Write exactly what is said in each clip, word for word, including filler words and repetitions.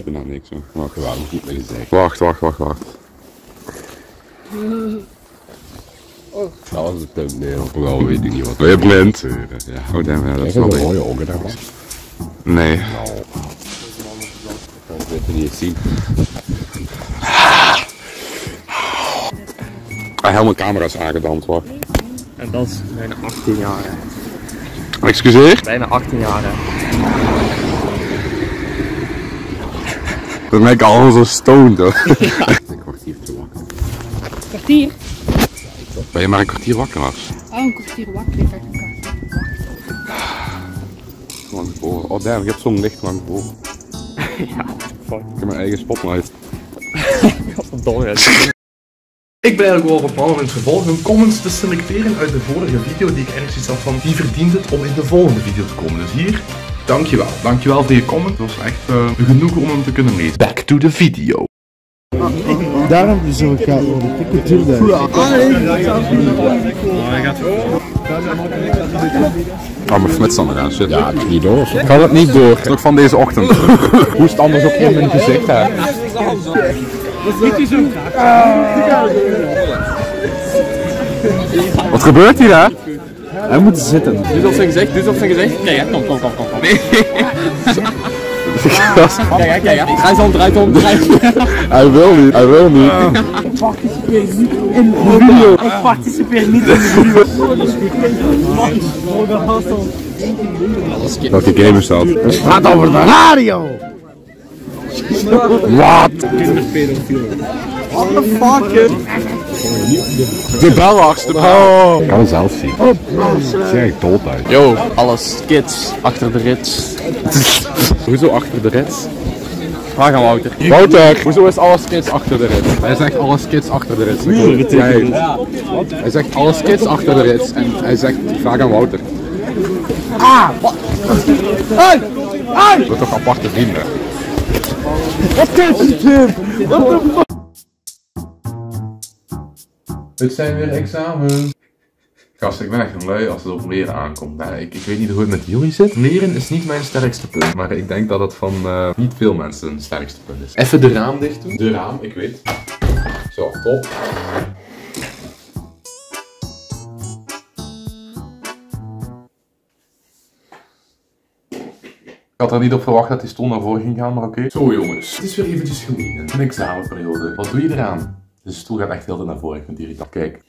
ben nou niks hoor. Maar geweldig goed gezegd. Wacht, wacht, wacht, wacht. Oh. Dat was de thumbnail. Wel weet ik niet wat. Ben je blind? Ja, oh damn, ja, dat is wel een mooie ogen daar. Nee. Nou. Ik kan het niet eens zien. Ah, heel mijn camera is aangedampt hoor. En dat is bijna achttien jaar. Excuseer? Bijna achttien jaar. Dat ben ik allemaal zo stoned hoor. Ja. Een kwartier te wakker. Kwartier? Ben je maar een kwartier wakker was? Oh, een kwartier wakker. Ik dacht een kwartier. Lang boven. Oh damn, je hebt zo'n licht lang boven. Ja, fuck. Ik heb mijn eigen spotlight. Godverdomme. Ik ben eigenlijk wel van plan om in het vervolg een comments te selecteren uit de vorige video die ik ergens iets had van die verdient het om in de volgende video te komen. Dus hier, dankjewel. Dankjewel voor je comment. Het was echt uh, genoeg om hem te kunnen lezen. Back to the video. Daarom zorg ik voor de cultuur. Oh, mijn flits dan eraan zit. Ja, het is niet door. Gaat het niet door? Nog van deze ochtend. Hoe is het anders ook in mijn gezicht hè? Wat gebeurt hier hè? Hij moet zitten. Doe het op zijn gezicht, doe het op zijn gezicht. Kijk, kom, kom, kom, kom. Nee. Kijk, kijk, kijk. Draai zo om, draai om, draai om. Hij wil niet, hij wil niet. Ik participeer niet in de video. Ik participeer niet in de video. Welke game is dat? Het gaat over de radio. Wat? What the fuck? De bellars, de bel. Ik kan het zelf zien. Oh, Het ziet echt dood uit. Yo, alles kids achter de rits. Hoezo achter de rits? Vraag aan Wouter. Wouter! Hoezo is alles kids achter de rits? Hij zegt alles kids achter de rits. Nee. Hij zegt alles kids achter de rits. En hij zegt, vraag aan Wouter. ah! Hey! Hey! We hebben toch aparte vrienden? Wat is dit? What the fuck? Het zijn weer examen. Gast, ik ben echt een lui als het op leren aankomt. Nee, ik, ik weet niet hoe het met jullie zit. Leren is niet mijn sterkste punt. Maar ik denk dat het van uh, niet veel mensen een sterkste punt is. Even de raam dicht doen. De raam, ik weet. Zo, top. Ik had er niet op verwacht dat die stoel naar voren ging gaan, maar oké. Okay. Zo jongens, het is weer eventjes geleden. Een examenperiode. Wat doe je eraan? De stoel gaat echt heel naar voren, ik vind het irritant. Kijk.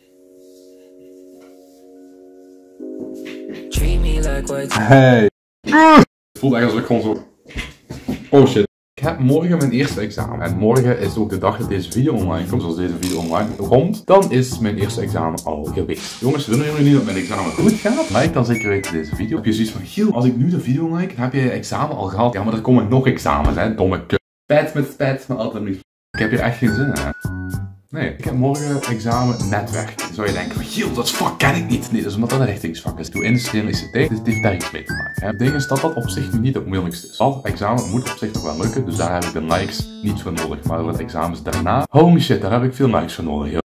Hey. Het voelt echt alsof ik gewoon zo... Oh shit. Ik heb morgen mijn eerste examen. En morgen is ook de dag dat deze video online komt. Zoals deze video online komt, dan is mijn eerste examen al geweest. Jongens, willen jullie niet dat mijn examen goed gaat? Like dan zeker weten deze video. Heb je zoiets van, Giel, als ik nu de video like, dan heb je je examen al gehad. Ja, maar er komen nog examens, hè, domme kut. Spijt met spijt, maar altijd niet. Ik heb hier echt geen zin in, hè. Nee, ik heb morgen examen netwerk. Dan zou je denken, Giel, dat vak ken ik niet. Nee, dat is omdat dat een richtingsvak is. Ik doe industriële I C T, dus het heeft daar iets mee te maken. Het ding is dat dat op zich niet het moeilijkste is. Dat examen moet op zich nog wel lukken, dus daar heb ik de likes niet voor nodig. Maar voor de examens daarna, holy shit, daar heb ik veel likes voor nodig. Joh.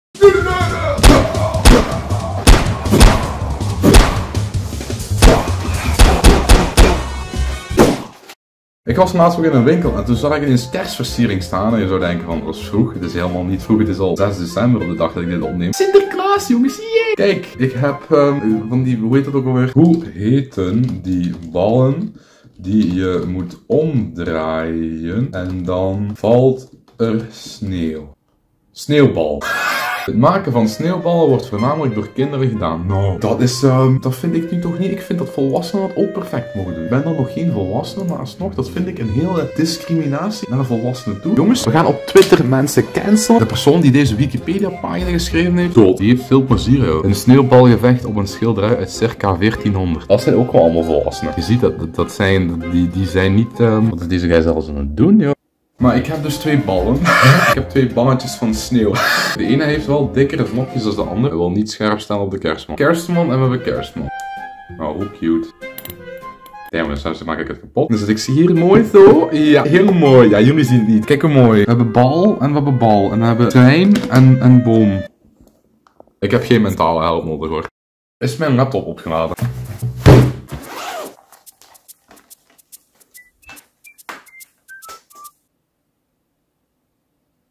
Ik was laatst ook in een winkel en toen zag ik ineens kerstversiering staan en je zou denken van, dat is vroeg, het is helemaal niet vroeg, het is al zes december op de dag dat ik dit opneem. Sinterklaas jongens, jee! Kijk, ik heb um, van die, hoe heet dat ook alweer? Hoe heten die ballen die je moet omdraaien en dan valt er sneeuw? Sneeuwbal. Het maken van sneeuwballen wordt voornamelijk door kinderen gedaan. Nou, dat is, um, dat vind ik nu toch niet. Ik vind dat volwassenen dat ook perfect mogen doen. Ik ben dan nog geen volwassene, maar alsnog, dat vind ik een hele discriminatie naar de volwassenen toe. Jongens, we gaan op Twitter mensen cancelen. De persoon die deze Wikipedia-pagina geschreven heeft, dood. Die heeft veel plezier, joh. Een sneeuwbalgevecht op een schilderij uit circa veertienhonderd. Dat zijn ook wel allemaal volwassenen. Je ziet dat, dat, dat zijn, die, die zijn niet, um, wat is deze guy zelfs aan het doen, joh. Maar ik heb dus twee ballen. Ik heb twee balletjes van sneeuw. De ene heeft wel dikkere vlokjes dan de andere. Ik wil niet scherp staan op de kerstman. Kerstman en we hebben kerstman. Oh, hoe cute. Damn, dus maak ik het kapot. Dus ik zie hier mooi zo. Ja, heel mooi. Ja, jullie zien het niet. Kijk hoe mooi. We hebben bal en we hebben bal. En we hebben trein en een boom. Ik heb geen mentale help nodig hoor. Is mijn laptop opgeladen?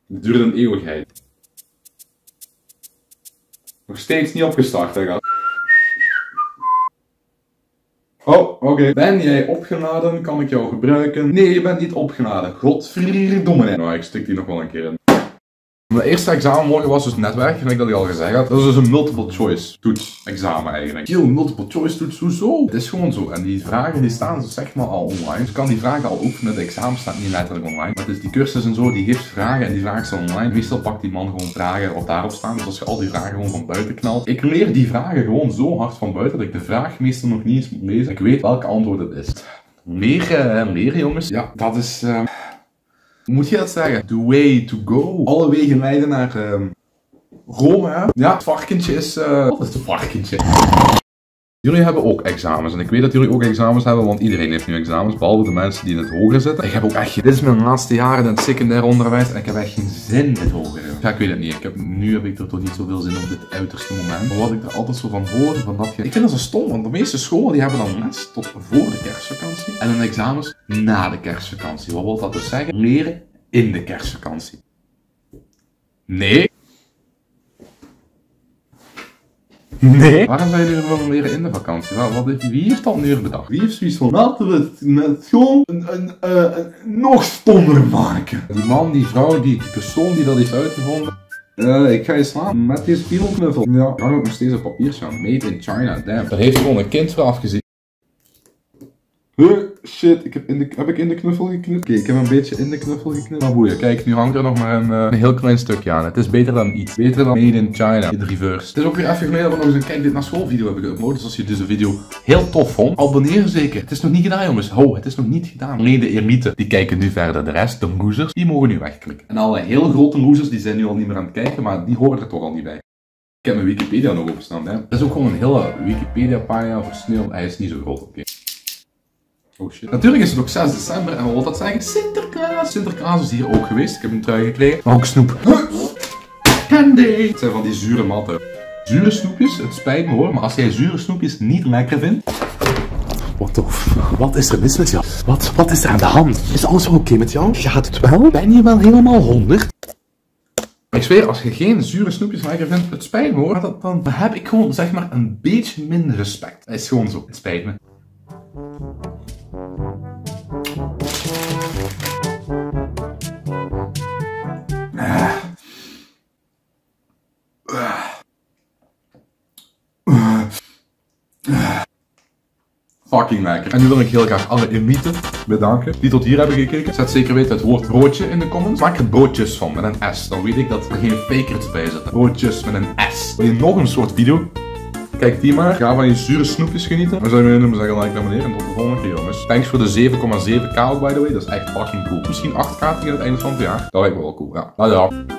Het duurde een eeuwigheid. Nog steeds niet opgestart, hè, gast. Oh, oké. Okay. Ben jij opgeladen? Kan ik jou gebruiken? Nee, je bent niet opgeladen. Godverdomme. Nou, ik stik die nog wel een keer in. Mijn eerste examen morgen was dus netwerk, gelijk dat ik al gezegd had. Dat is dus een multiple choice toets examen eigenlijk. Heel multiple choice toets, hoezo? Het is gewoon zo. En die vragen die staan dus zeg maar al online. Dus ik kan die vragen al oefenen. De examen staat niet letterlijk online. Maar het is die cursus en zo, die geeft vragen en die vragen staan online. Meestal pakt die man gewoon vragen wat daarop staan. Dus als je al die vragen gewoon van buiten knalt. Ik leer die vragen gewoon zo hard van buiten dat ik de vraag meestal nog niet eens moet lezen. Ik weet welke antwoord het is. Leren en leren, jongens. Ja, dat is... Uh... Hoe moet je dat zeggen? The way to go. Alle wegen leiden naar uh, Rome, hè? Ja, het varkentje is... Uh... Wat is het varkentje? Jullie hebben ook examens. En ik weet dat jullie ook examens hebben, want iedereen heeft nu examens. Behalve de mensen die in het hoger zitten. Ik heb ook echt... Dit is mijn laatste jaren in het secundair onderwijs. En ik heb echt geen zin in het hoger. Ja, ik weet het niet. Ik heb, nu heb ik er toch niet zoveel zin op dit uiterste moment. Maar wat ik er altijd zo van hoor, van dat je... Ik vind dat zo stom, want de meeste scholen die hebben dan les tot voor de kerstvakantie. En dan examens na de kerstvakantie. Wat wil dat dus zeggen? Leren in de kerstvakantie. Nee. Nee. Waarom zou je nu willen leren in de vakantie? Wat, wat heeft, wie heeft dat nu bedacht? Wie heeft zoiets van, laten we het met gewoon een, een, een, een, nog stommer maken? Die man, die vrouw, die, die persoon die dat heeft uitgevonden. Uh, ik ga je slaan met deze spiegelknuffel. Ja. Ik kan ook nog steeds een papiertje aan. Made in China, damn. Daar heeft gewoon een kind voor afgezien. Huh, shit, ik heb, in de, heb ik in de knuffel geknipt? Oké, okay, ik heb een beetje in de knuffel geknipt. Maar boeien, kijk, nu hangt er nog maar een, uh, een heel klein stukje aan. Het is beter dan iets. Beter dan Made in China, in de reverse. Het is ook weer even geleden dat we nog eens een Kijk Dit Naar School video hebben geüpload. Dus als je deze video heel tof vond, abonneer zeker. Het is nog niet gedaan, jongens. Ho, het is nog niet gedaan. Alleen de elite, die kijken nu verder. De rest, de losers, die mogen nu wegklikken. En alle heel grote losers, die zijn nu al niet meer aan het kijken, maar die horen er toch al niet bij. Ik heb mijn Wikipedia nog openstaan, hè. Dat is ook gewoon een hele Wikipedia-pagina voor sneeuw. Hij is niet zo groot, oké. Okay. Oh shit. Natuurlijk is het ook zes december en wat wil dat zeggen? Sinterklaas. Sinterklaas is hier ook geweest. Ik heb een trui gekregen. Maar ook snoep. Candy. Het zijn van die zure matten. Zure snoepjes, het spijt me hoor, maar als jij zure snoepjes niet lekker vindt... Wat tof. Wat is er mis met jou? Wat, wat is er aan de hand? Is alles oké okay met jou? Gaat het wel? Ben je wel helemaal honderd? Ik zweer, als je geen zure snoepjes lekker vindt, het spijt me hoor, dan, dan heb ik gewoon zeg maar een beetje minder respect. Het is gewoon zo. Het spijt me. Fucking lekker. En nu wil ik heel graag alle elite bedanken die tot hier hebben gekeken. Zet zeker weten het woord broodje in de comments. Maak er broodjes van met een S. Dan weet ik dat er geen fakers bij zitten. Broodjes met een S. Wil je nog een soort video? Kijk die maar. Ga van je zure snoepjes genieten. Dan zou je me zeggen like, abonneer en tot de volgende keer jongens. Thanks voor de zeven komma zeven k by the way. Dat is echt fucking cool. Misschien acht k tegen het einde van het jaar. Dat lijkt me wel cool. Ja. Nou ja.